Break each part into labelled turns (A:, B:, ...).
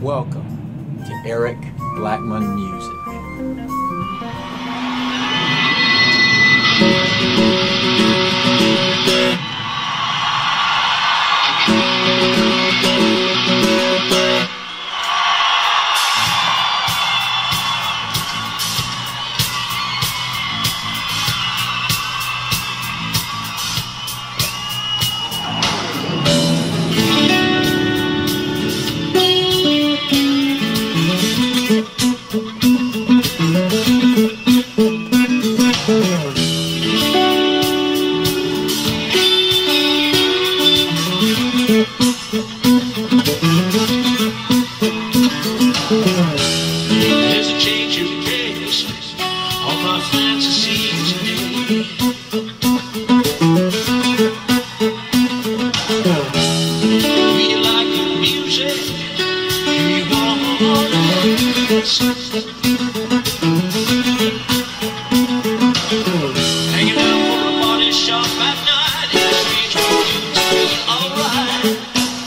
A: Welcome to Eric Blackman Music.
B: There's a change in pace on my fantasy today. Do you like the music? Do you want to dance? Hanging out for a body shop at night in a strange world to feel alright.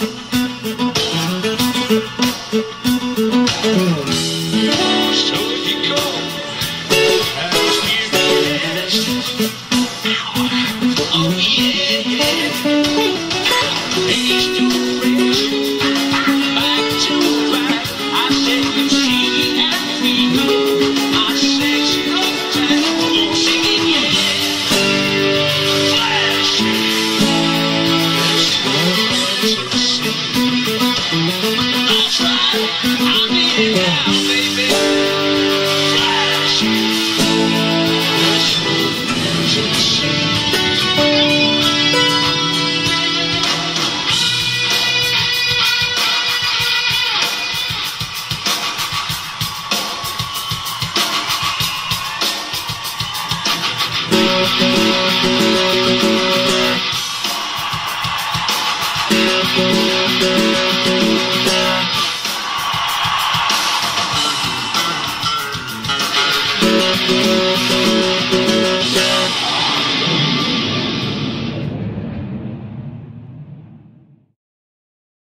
B: So if you go and experience, oh yeah, pays to race, back to back. I said you see and feel, I said no time, come on sing it, yeah. Flashing, that's right, I'm in now, baby. Flashing,